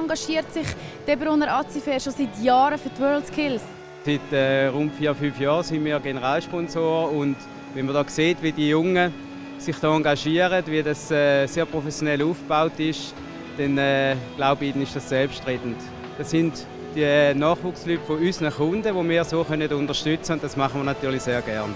engagiert sich der Brunner ACV schon seit Jahren für die WorldSkills? Seit rund 4-5 Jahren sind wir Generalsponsor und wenn man da sieht, wie die Jungen sich da engagieren, wie das sehr professionell aufgebaut ist, dann glaube ich, ist das selbstredend. Das sind die Nachwuchsleute von unseren Kunden, die wir so unterstützen können, und das machen wir natürlich sehr gerne.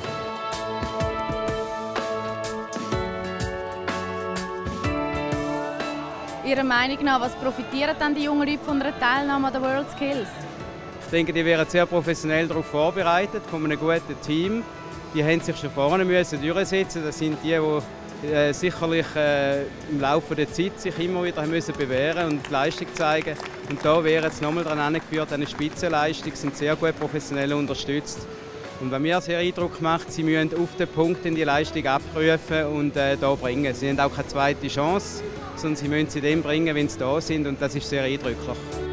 Ihrer Meinung nach, was profitieren dann die jungen Leute von einer Teilnahme an den WorldSkills? Ich denke, die werden sehr professionell darauf vorbereitet, von einem guten Team. Die haben sich schon vorne durchsetzen. Das sind die sicherlich im Laufe der Zeit sich immer wieder bewähren und Leistung zeigen. Und da werden sie nochmal daran angeführt, eine Spitzenleistung, sind sehr gut professionell unterstützt. Und was mir sehr Eindruck macht, sie müssen auf den Punkt in die Leistung abrufen und da bringen. Sie haben auch keine zweite Chance, sondern sie müssen sie dann bringen, wenn sie da sind, und das ist sehr eindrücklich.